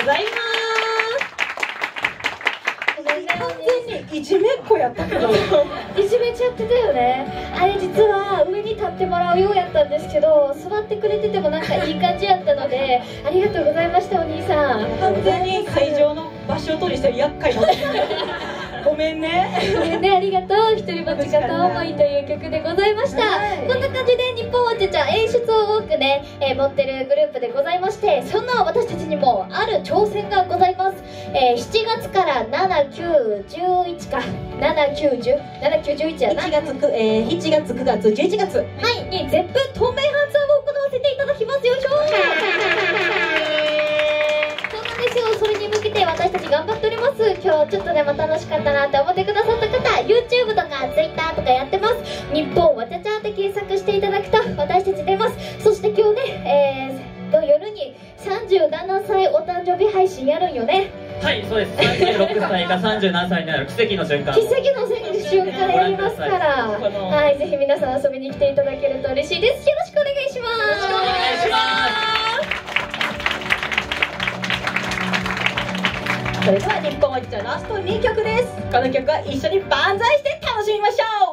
ざいます。完全にいじめっ子やったけどいじめちゃってたよね。あれ実は上に立ってもらうようやったんですけど、座ってくれててもなんかいい感じやったのでありがとうございました。お兄さん完全に会場の場所取りしてる厄介なごめんねごめんね、ありがとう。一人ぼっち片思いという曲でございました。こんな感じで日本わちゃちゃ演出を多くね、持ってるグループでございまして、そんな私たちにもある挑戦がございます。7月から7、9、11か7、9、10、7、9、11やな。7月、9月、11月はいにゼップ透明ハンツアーを行わせていただきます。よいしょそれに向けて私たち頑張っております。今日ちょっとでも楽しかったなって思ってくださった方、 YouTube とか Twitter とかやってます。日本わちゃちゃって検索していただくと私たち出ます。そして今日ね、夜に37歳お誕生日配信やるんよね。 はい、そうです。36歳が37歳になる奇跡の瞬間、 奇跡の瞬間やりますから、はい、ぜひ皆さん遊びに来ていただけると嬉しいです。よろしくお願いします。よろしくお願いします。 それでは日本わちゃちゃラスト2曲です。この曲は一緒に万歳して楽しみましょう。